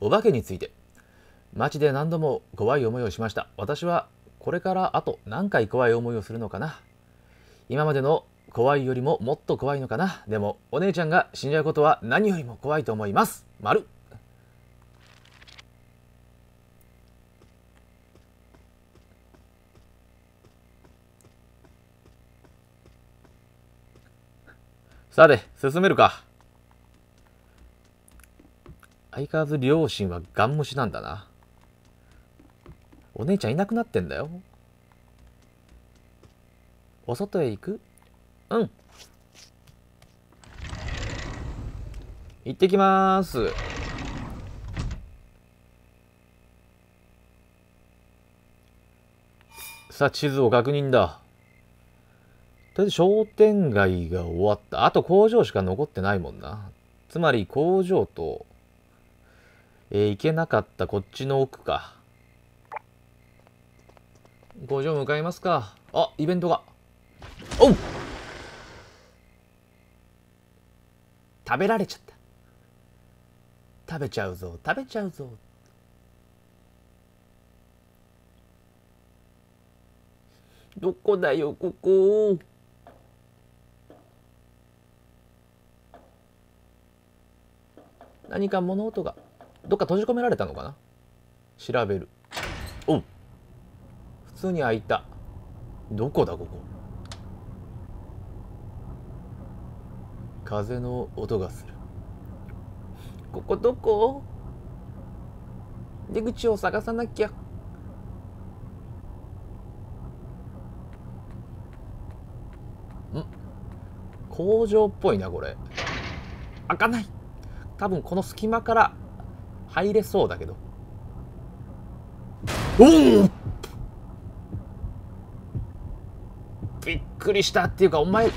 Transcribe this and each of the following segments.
お化けについて。街で何度も怖い思いをしました。私はこれからあと何回怖い思いをするのかな。今までの怖いよりももっと怖いのかな。でもお姉ちゃんが死んじゃうことは何よりも怖いと思います。丸。さて進めるか。相変わらず両親はガン無視なんだな。お姉ちゃんいなくなってんだよ。お外へ行く？うん。行ってきまーす。さあ地図を確認だ。とりあえず商店街が終わった。あと工場しか残ってないもんな。つまり工場と、行けなかったこっちの奥か。工場向かいますか。あ、イベントが。おう、食べられちゃった。食べちゃうぞ、食べちゃうぞ。どこだよ、ここ。何か物音が。どっか閉じ込められたのかな。調べる。おう、普通に開いた。どこだここ。風の音がする。ここどこ？出口を探さなきゃ。工場っぽいなこれ。開かない。多分この隙間から入れそうだけど。おお、びっくりしたっていうか、お前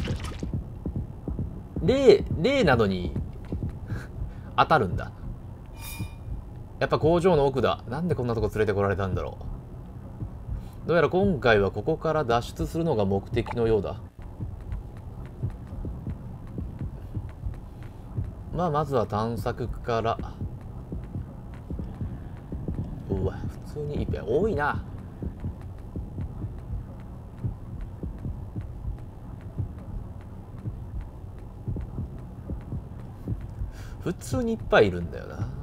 霊などに当たるんだ。やっぱ工場の奥だ。なんでこんなとこ連れてこられたんだろう。どうやら今回はここから脱出するのが目的のようだ。まあまずは探索から。うわ、普通にいっぱい多いな。普通にいっぱいいるんだよな。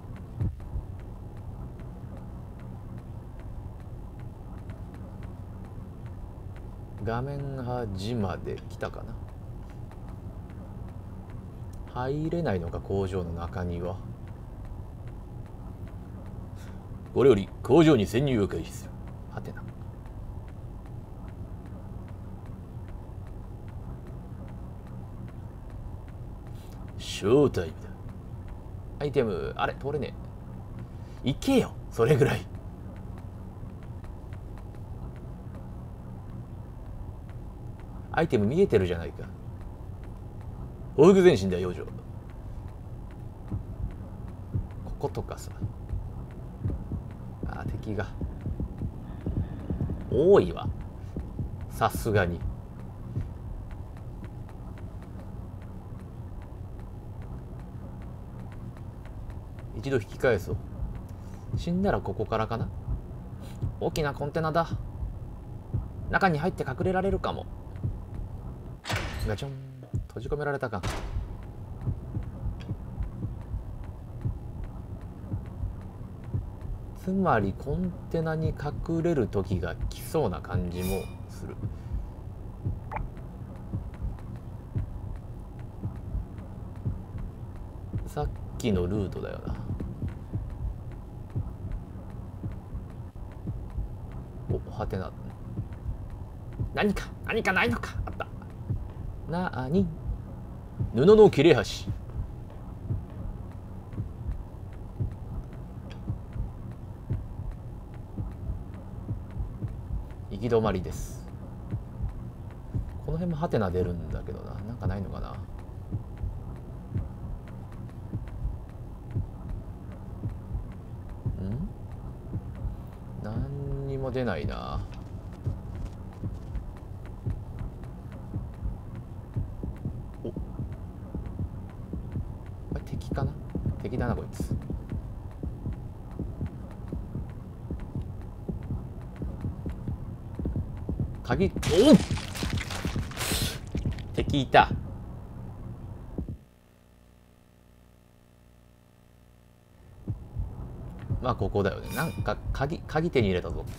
画面端まで来たかな。入れないのか、工場の中には。これより工場に潜入を開始する。はてな。ショータイムだ。アイテム、あれ通れねえ。行けよ、それぐらい。アイテム見えてるじゃないか。往復前進だ、養生。こことかさ。あ、敵が多いわ、さすがに。一度引き返そう。死んだらここからかな。大きなコンテナだ。中に入って隠れられるかも。ガチョン。閉じ込められたか。つまりコンテナに隠れる時が来そうな感じもする。さっきのルートだよな。お、はてな。何かないのか。あった。なに。布の切れ端。行き止まりです。この辺もハテナ出るんだけどな。なんかないのかな。何にも出ないな。お、これ敵かな。敵だなこいつ。 鍵、おっ、敵いた。まあここだよね。なんか鍵手に入れたぞ。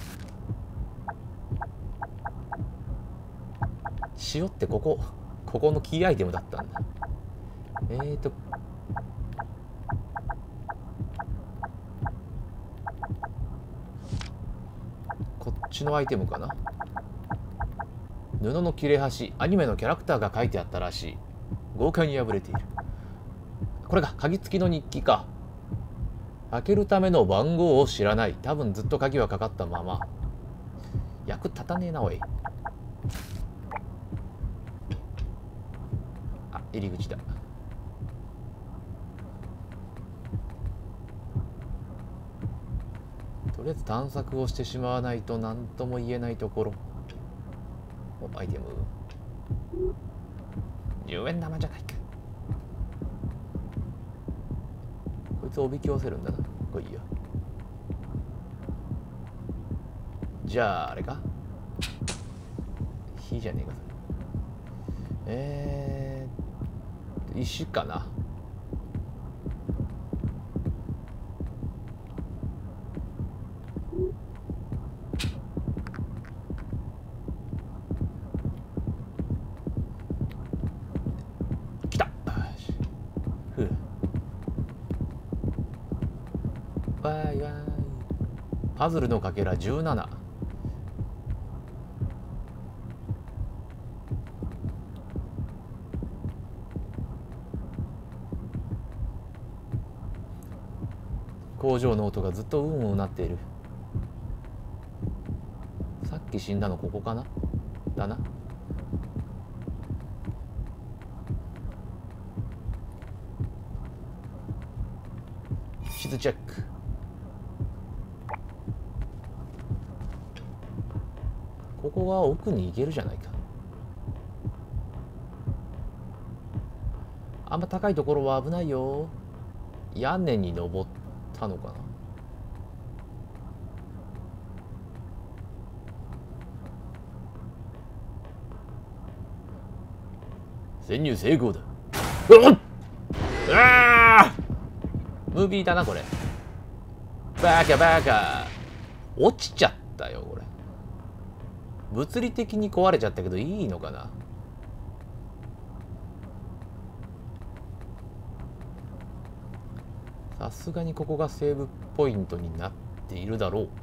塩ってここのキーアイテムだったんだ。こっちのアイテムかな。布の切れ端、アニメのキャラクターが書いてあったらしい。豪快に破れている。これが鍵付きの日記か。開けるための番号を知らない。多分ずっと鍵はかかったまま。役立たねえなおい。あ、入り口だ。とりあえず探索をしてしまわないと何とも言えないところ。お、アイテム10円玉じゃないか。こいつをおびき寄せるんだな。これいいや。じゃああれか、火じゃねえかそれ。石かな。来た。ふう。わいわい。パズルのかけら17。工場の音がずっとうんうんなっている。さっき死んだのここかな。だな。地図チェック。ここは奥に行けるじゃないか。あんま高いところは危ないよ。屋根に登ったのかな。潜入成功だ。ムービーだなこれ。バカバカ。落ちちゃったよこれ。物理的に壊れちゃったけどいいのかな。さすがにここがセーブポイントになっているだろう。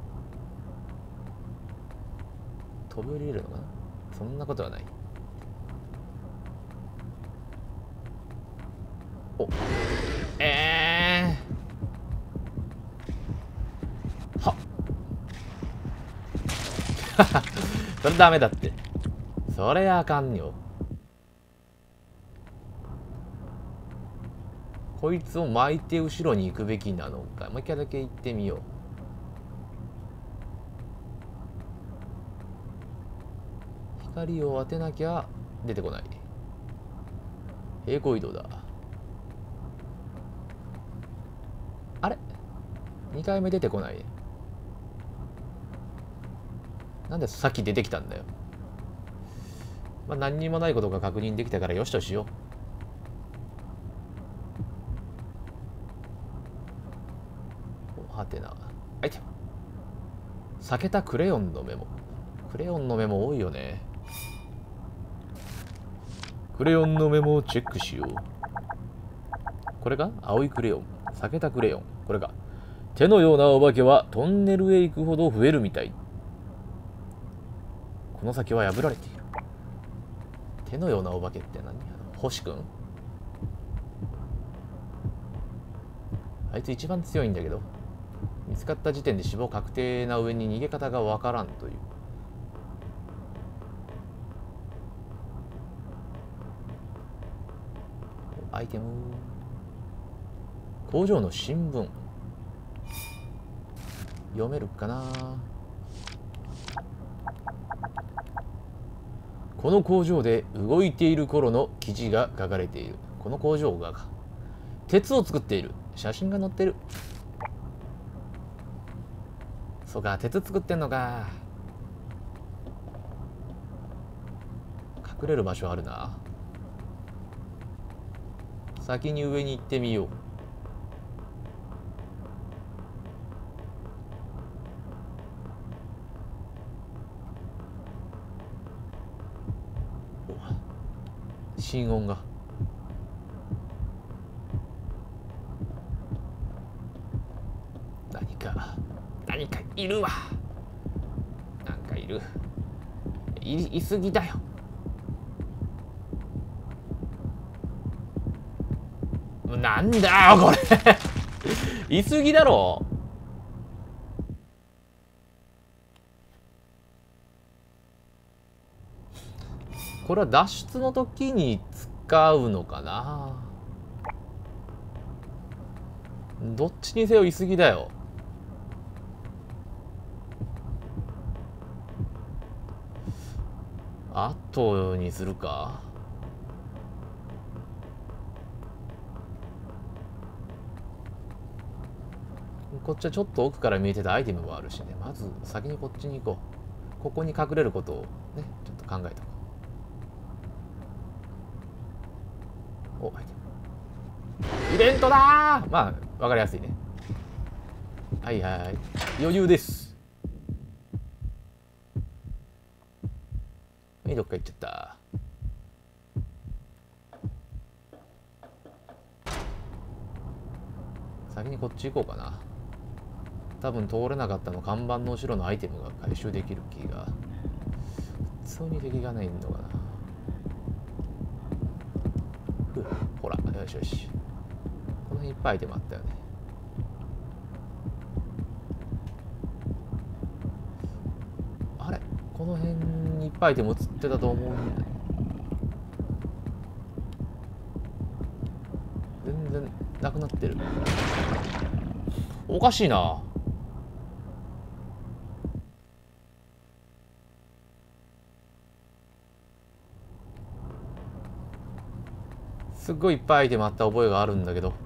飛び降りれるのかな。そんなことはない。お、はっそれダメだって。それあかんよ。こいつを巻いて後ろに行くべきなのか。もう一回だけ行ってみよう。光を当てなきゃ出てこない。平行移動だ。あれ ?2 回目出てこない。なんでさっき出てきたんだよ。まあ何にもないことが確認できたからよしとしよう。はてな。アイテム。避けたクレヨンのメモ。クレヨンのメモ多いよね。クレヨンのメモをチェックしよう。これが青いクレヨン。避けたクレヨン。これが手のようなお化けはトンネルへ行くほど増えるみたい。この先は破られている。手のようなお化けって何？星くん？あいつ一番強いんだけど、見つかった時点で死亡確定な上に逃げ方がわからんという。アイテム。工場の新聞。読めるかな。この工場で動いている頃の記事が書かれている。この工場が鉄を作っている。写真が載ってる。そうか、鉄作ってんのか。 隠れる場所あるな。先に上に行ってみよう。心音が。何かいるわ。なんかいる。いすぎだよ。なんだよこれいすぎだろ。これは脱出の時に使うのかな。どっちにせよいすぎだよ。後にするか。こっちはちょっと奥から見えてたアイテムもあるしね。まず先にこっちに行こう。ここに隠れることをね、ちょっと考えておこう。お、アイテム。イベントだー。まあ、わかりやすいね。はいはい。余裕です。はい、どっか行っちゃった。先にこっち行こうかな。多分通れなかったの看板の後ろのアイテムが回収できる気が。普通に敵がないのかな。ほら、よしよし。この辺いっぱいアイテムあったよね。あれこの辺にいっぱいアイテム映ってたと思うんだ。全然なくなってる。おかしいな。すっごいいっぱいアイテムあった覚えがあるんだけど、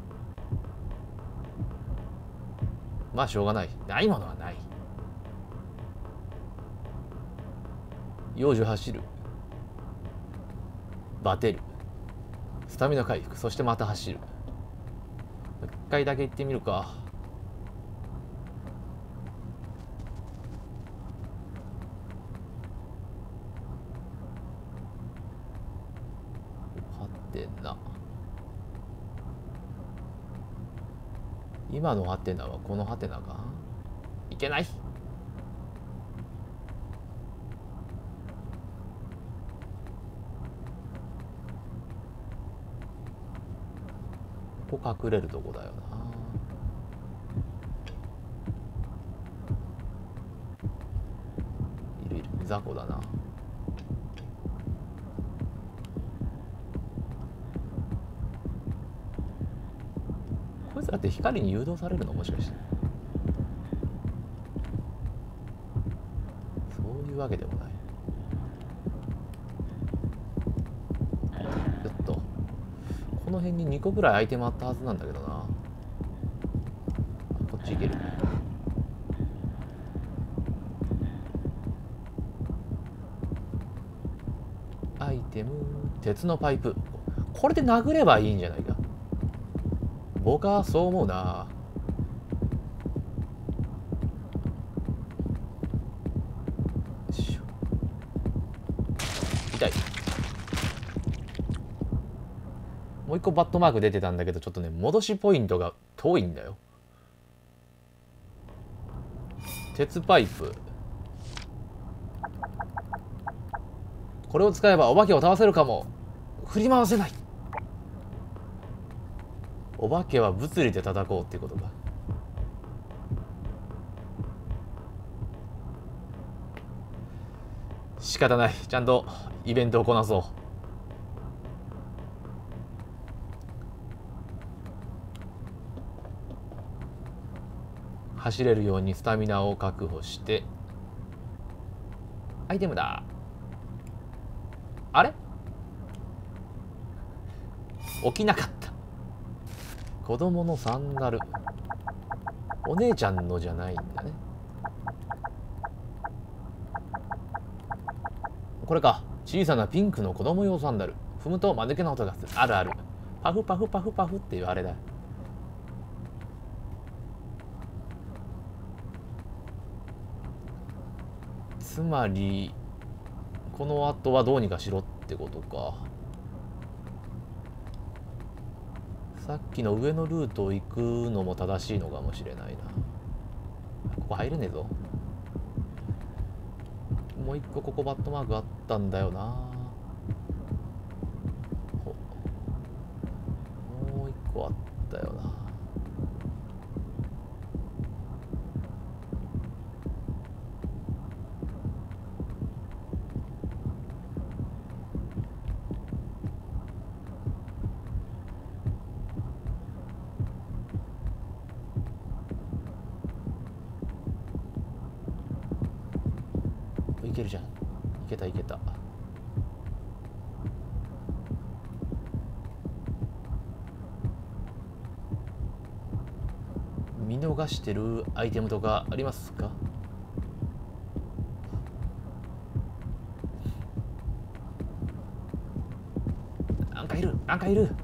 まあしょうがない。ないものはない。幼女走る、バテる、スタミナ回復、そしてまた走る。一回だけ行ってみるか。はてな。今のハテナはこのハテナか。いけない。ここ隠れるとこだよな。いるいる、雑魚だな。こいつらって光に誘導されるの、もしかして。そういうわけでもない。ちょっとこの辺に2個ぐらいアイテムあったはずなんだけどな。こっち行ける。アイテム、鉄のパイプ。これで殴ればいいんじゃないか。僕はそう思うな。痛い。もう一個バットマーク出てたんだけど、ちょっとね、戻しポイントが遠いんだよ。鉄パイプ。これを使えばお化けを倒せるかも。振り回せない。お化けは物理で叩こうっていうことか。仕方ない。ちゃんとイベントをこなそう。走れるようにスタミナを確保して。アイテムだ。あれ起きなかった。子供のサンダル。お姉ちゃんのじゃないんだね。これか。 小さなピンクの子供用サンダル。踏むと間抜けな音がする。あるある。パフパフパフパフっていうあれだ。つまりこの後はどうにかしろってことか。さっきの上のルートを行くのも正しいのかもしれないな。ここ入れねえぞ。もう一個ここバットマークあったんだよな。もう一個あったよな。いけるじゃん。いけたいけた。見逃してるアイテムとかありますか？なんかいる、なんかいる。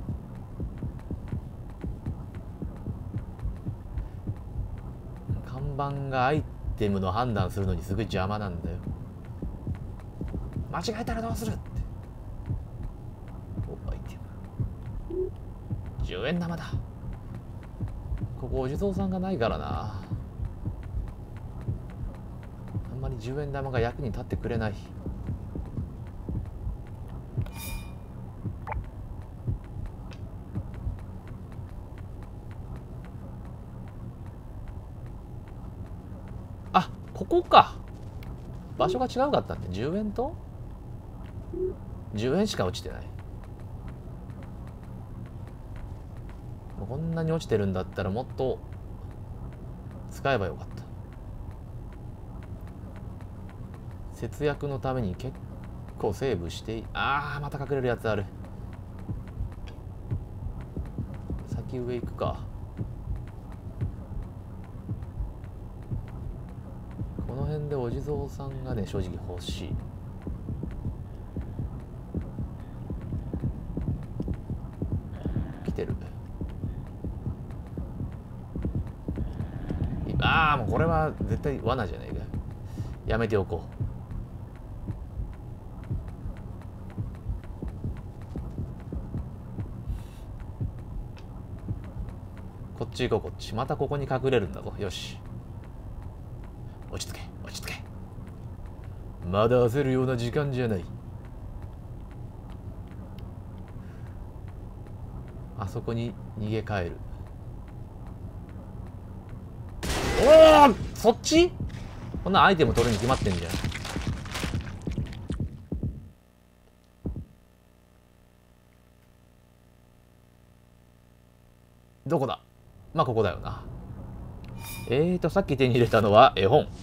看板がアイテムの判断するのにすごい邪魔なんだよ。間違えたらどうするって。お、アイテム10円玉だ。ここお地蔵さんがないからな。あんまり10円玉が役に立ってくれない。あ、ここか。場所が違うかったんで10円と10円しか落ちてない。こんなに落ちてるんだったらもっと使えばよかった。節約のために結構セーブしてああ、また隠れるやつある。先上行くか。この辺でお地蔵さんがね正直欲しい。来てる。ああ、もうこれは絶対罠じゃないか。やめておこう。こっち行こう、こっち。またここに隠れるんだぞ。よし、落ち着け落ち着け。まだ焦るような時間じゃない。あそこに逃げ帰る。おお、そっち。こんなアイテム取るに決まってんじゃん。どこだ。まあここだよな。さっき手に入れたのは絵本。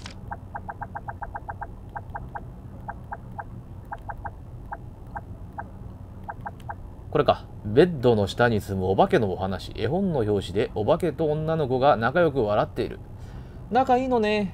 これか。ベッドの下に住むお化けのお話。絵本の表紙でお化けと女の子が仲良く笑っている。仲いいのね。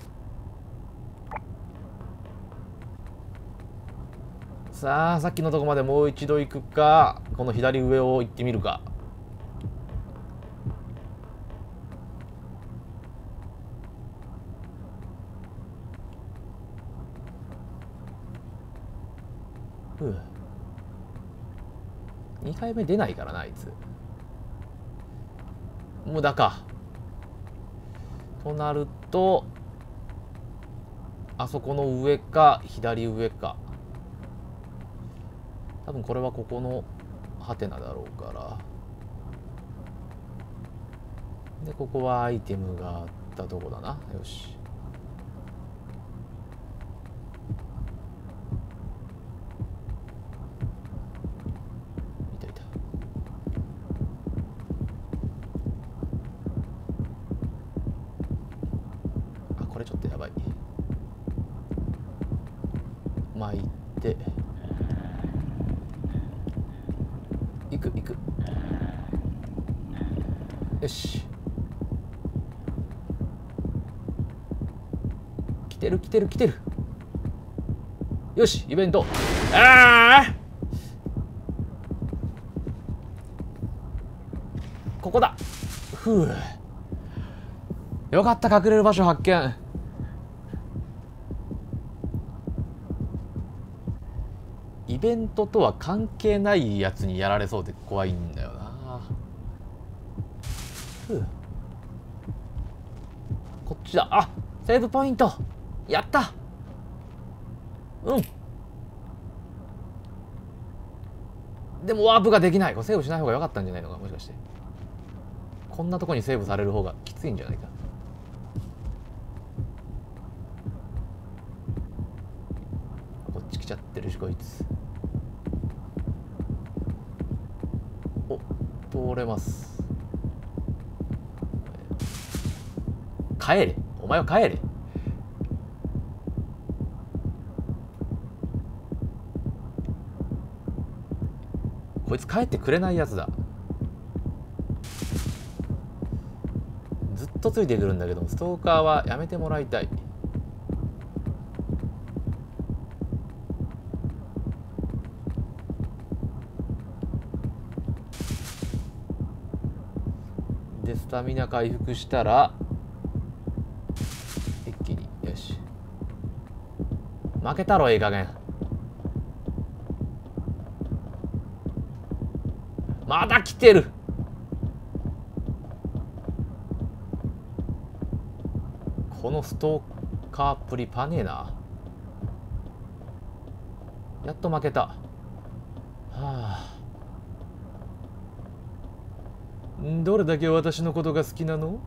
さあ、さっきのとこまでもう一度行くか、この左上を行ってみるか。2回目出ないからな、あいつ。無駄か。となると、あそこの上か、左上か。多分これはここのハテナだろうから。で、ここはアイテムがあったとこだな。よし。いたいた。あ、これちょっとやばい。巻いて。行く行く。よし。来てる来てる来てる。 よし、イベント。ああ、ここだ。ふう、よかった、隠れる場所発見。イベントとは関係ないやつにやられそうで怖いんだよな。ふう、こっちだ。あ、セーブポイント。やった。うん。でもワープができない。これセーブしない方が良かったんじゃないのか、もしかして。こんなとこにセーブされる方がきついんじゃないか。こっち来ちゃってるし、こいつ。お、通れます。帰れ。お前は帰れ。こいつ帰ってくれないやつだ。ずっとついてくるんだけど、ストーカーはやめてもらいたい。でスタミナ回復したら一気に、よし。負けたろ、いい加減。まだ来てる。このストーカーっぷりパネーな。やっと負けた。はあ、どれだけ私のことが好きなの？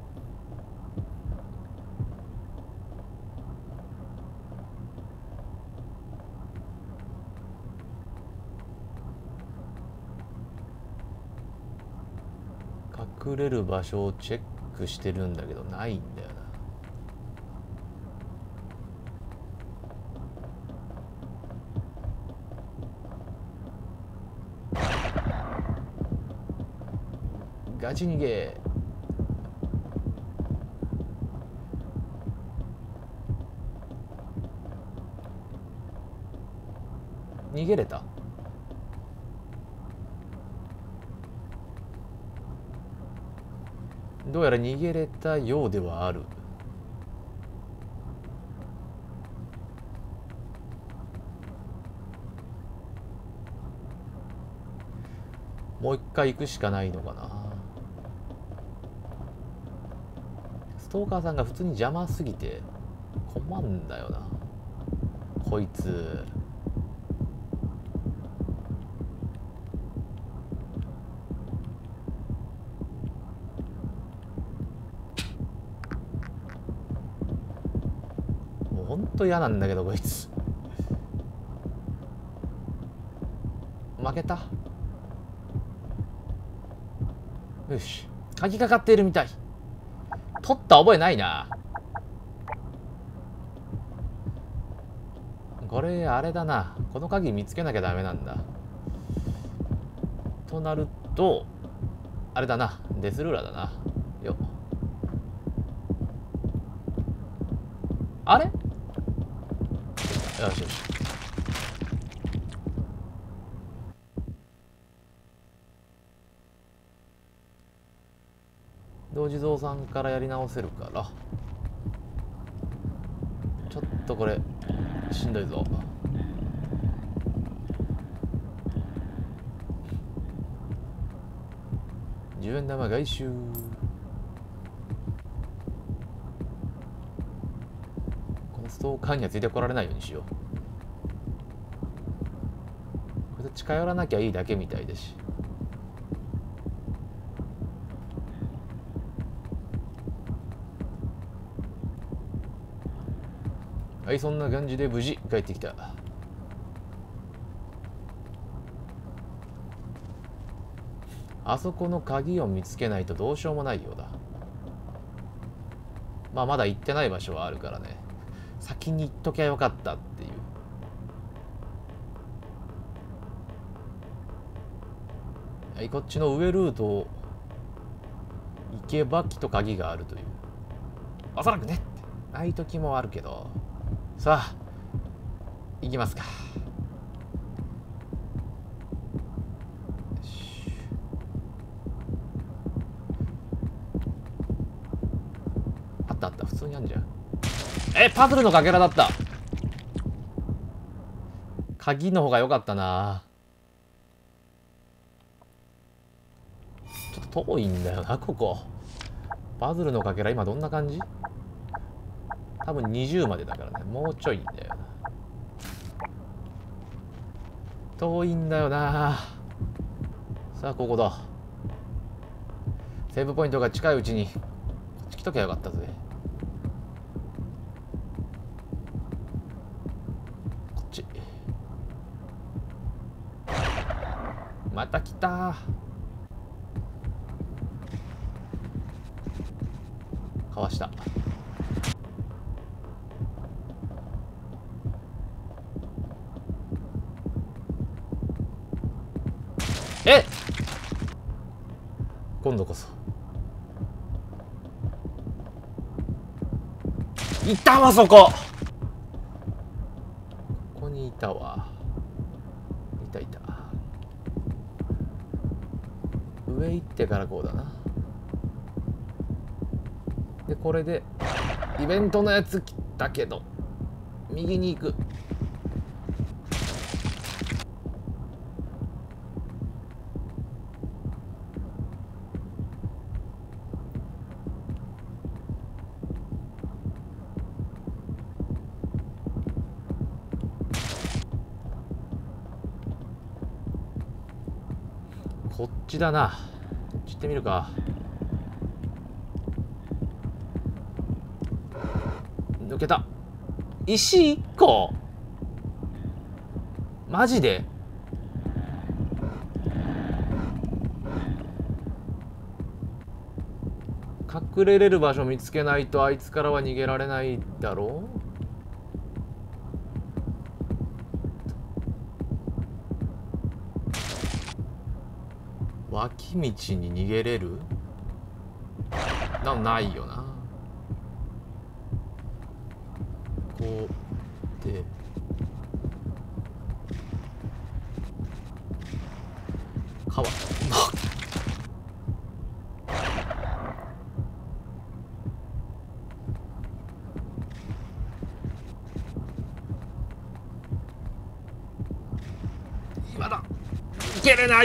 隠れる場所をチェックしてるんだけどないんだよな。ガチ逃げ。逃げれた？どうやら逃げれたようではある。もう一回行くしかないのかな。ストーカーさんが普通に邪魔すぎて困んだよな、こいつ。もうほんと嫌なんだけど、こいつ。負けた。よし、鍵かかっているみたい。取った覚えないな。これあれだな、この鍵見つけなきゃダメなんだ。となるとあれだな、デスルーラーだな。よっ、あれ、よしよし。同地蔵さんからやり直せるから、ちょっとこれしんどいぞ。10円玉回収。このストーカーにはついてこられないようにしよう。これで近寄らなきゃいいだけみたいだし。はい、そんな感じで無事帰ってきた。あそこの鍵を見つけないとどうしようもないようだ。まあまだ行ってない場所はあるからね、先に行っときゃよかったっていう。はい、こっちの上ルートを行けばきっと鍵があるという。おそらくねってない時もあるけど、さあ行きますか。あったあった、普通にあんじゃん。パズルのかけらだった。鍵の方が良かったな。ちょっと遠いんだよな、ここ。パズルのかけら今どんな感じ？多分20までだからね。もうちょいんだよな。遠いんだよな。さあ、ここだ。セーブポイントが近いうちにこっち来ときゃよかったぜ。こっち。また来た。かわした。今度こそいたわ。そこにいたわ。いたいた。上行ってからこうだな。でこれでイベントのやつ切ったけど右に行く。こっちだな。こっち行ってみるか。抜けた。石1個マジで？隠れれる場所見つけないとあいつからは逃げられないだろう。脇道に逃げれる？ないよな。こうで川今だ。いけれない。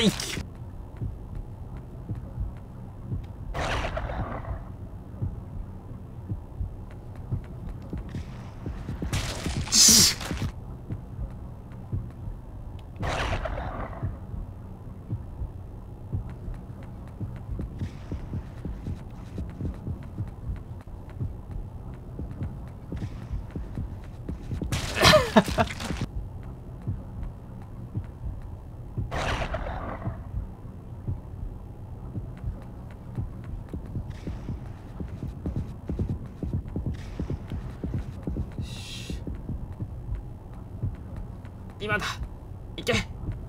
今だ。いけ。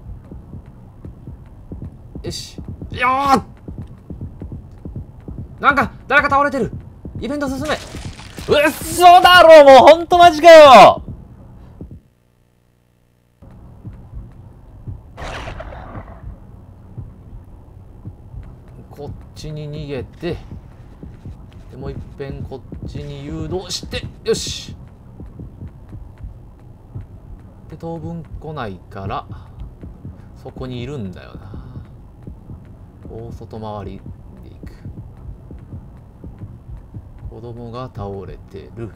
よし。よー。なんか誰か倒れてる。イベント進め。うっそだろ。もうほんとマジかよ。こっちに逃げてでもういっぺんこっちに誘導して、よし。で当分来ないからそこにいるんだよな。大外回りでいく。子供が倒れてる。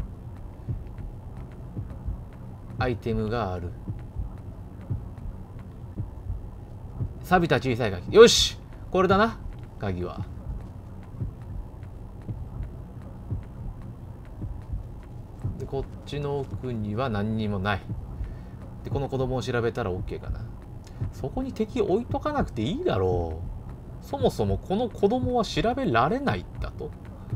アイテムがある。錆びた小さい鍵。よし、これだな。鍵はでこっちの奥には何にもない。でこの子供を調べたら OK かな。そこに敵置いとかなくていいだろう。そもそもこの子供は調べられないんだと。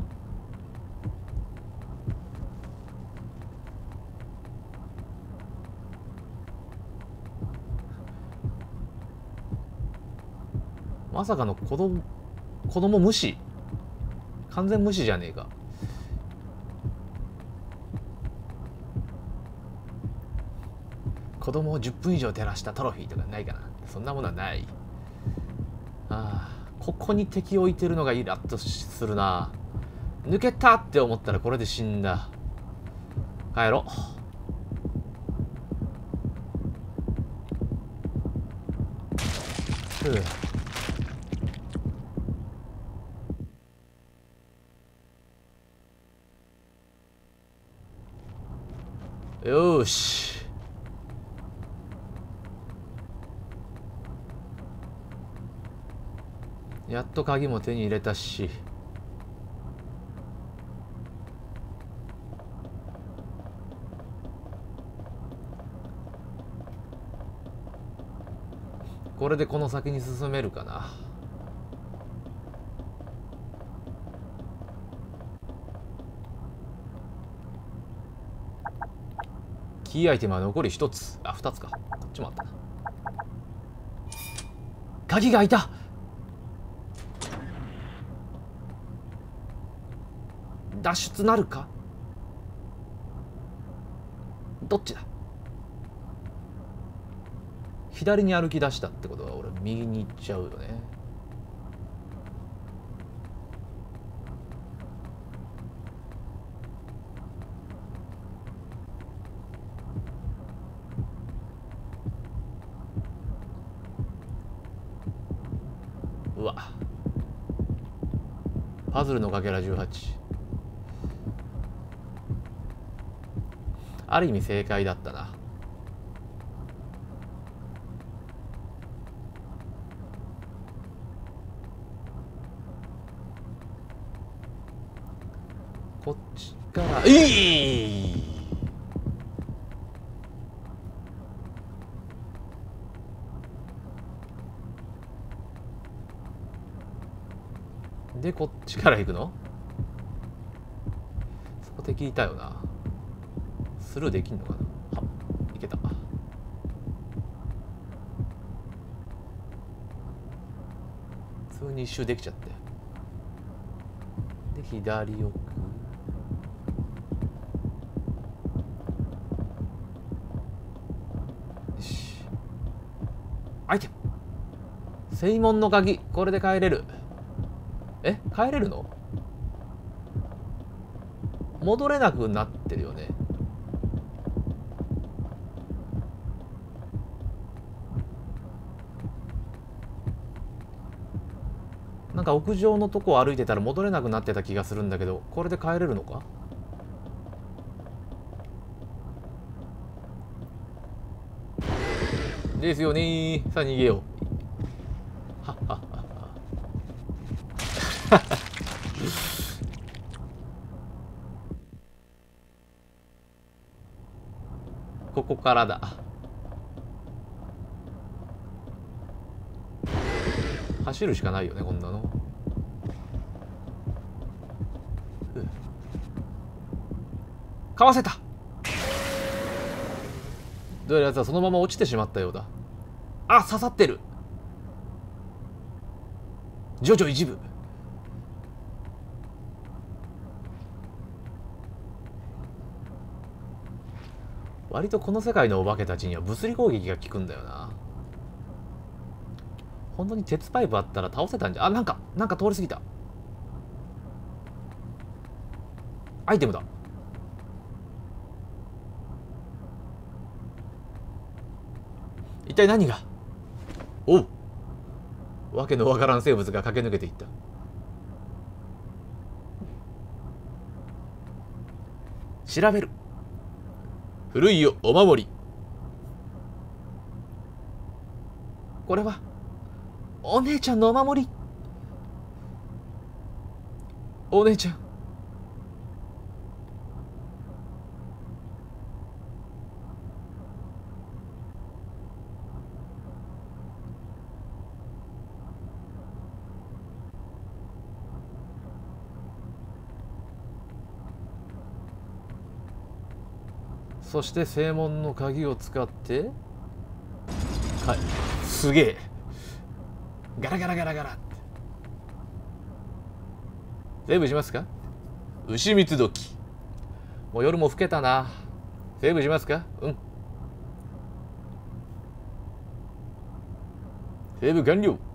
まさかの子供無視。完全無視じゃねえか。 子供を10分以上照らしたトロフィーとかないかな。そんなものはない。ああ、ここに敵を置いてるのがイラッとするな。抜けたって思ったらこれで死んだ。帰ろう。よーし。やっと鍵も手に入れたし。これでこの先に進めるかな。キーアイテムは残り1つ。あ、2つか。こっちもあったな。鍵が開いた。脱出なるか。どっちだ。左に歩き出したってことは俺右に行っちゃうよね。うわ、パズルのかけら18。ある意味正解だったな。こっちからでこっちから行くの。そこ敵いたよな。スルーできんのかな。はいけた。普通に一周できちゃって。で左奥。よし、アイテム。正門の鍵。これで帰れる。え、帰れるの。戻れなくなってるよね。なんか屋上のとこを歩いてたら戻れなくなってた気がするんだけど、これで帰れるのか。ですよね。さあ逃げよう。はっはっはっは。ここからだ。走るしかないよね、こんなの。かわせた。どうやらやつはそのまま落ちてしまったようだ。あ、刺さってる。徐々一部。割とこの世界のお化けたちには物理攻撃が効くんだよな。本当に鉄パイプあったら倒せたんじゃ。あ、なんか通り過ぎた。アイテムだ。一体何が。おう、わけのわからん生物が駆け抜けていった。調べる。古いよ、お守り。これはお姉ちゃんのお守り。お姉ちゃん。そして正門の鍵を使って、はい、すげえ。ガラガラガラガラって。セーブしますか。牛蜜時。もう夜も更けたな。セーブしますか。うん。 セーブ完了。